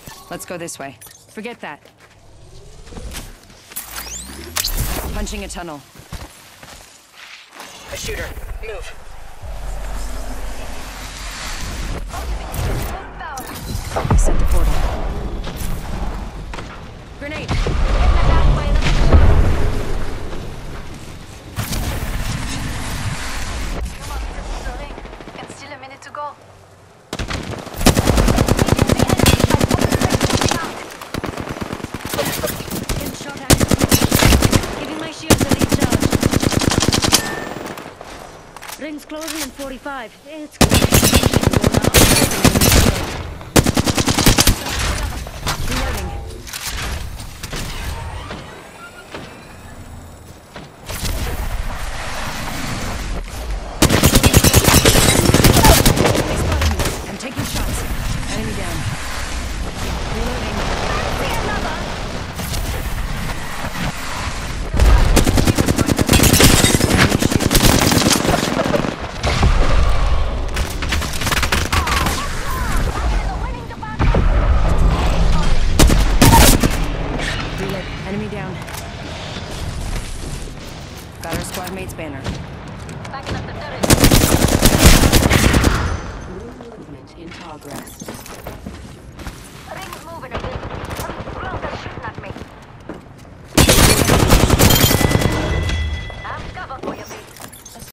Let's go this way. Forget that. Punching a tunnel. A shooter. Move. Set the portal. Grenade! Still a minute to go. Getting shot at. Giving my shields a recharge. Rings closing in 45. It's Reloading. I'm taking shots. Enemy down. Reloading. Reload. Enemy down. Got our squad mate's banner. backing up the turret. Movement in progress.